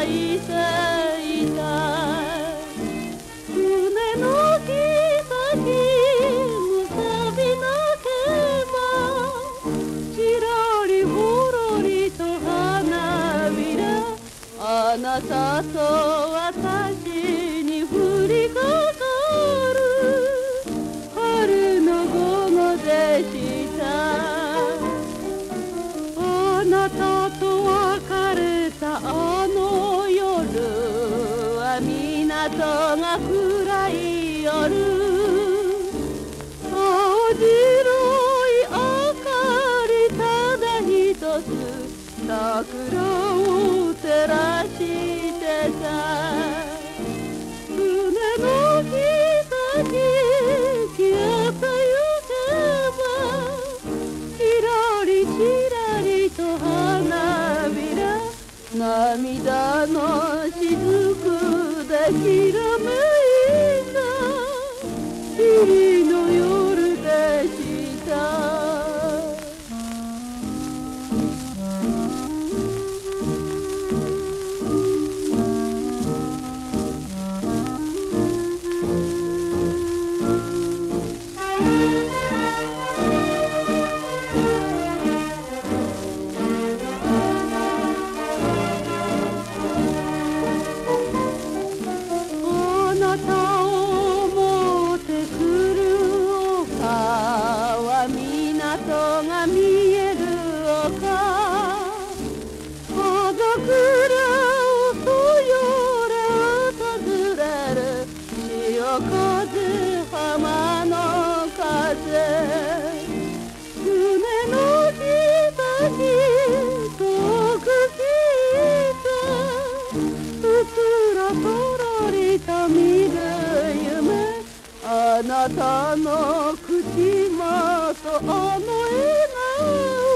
いていた船の木先むさびなけばちらりほろりと花びらあなたと私に降りかかる春の午後でしたあなたと別れたあの夜は港が暗い夜青白い明かりただ一つ桜を照らしてた船の木先消えてゆけばちらりちらりと花びら涙の雫できらめいた霧の夜でしたあなたを持ってくる丘は港が見える丘葉桜をそよれ訪れる潮風浜の風船の木先遠く聞いたうつらとろりと見る夢あなたの口元あの笑顔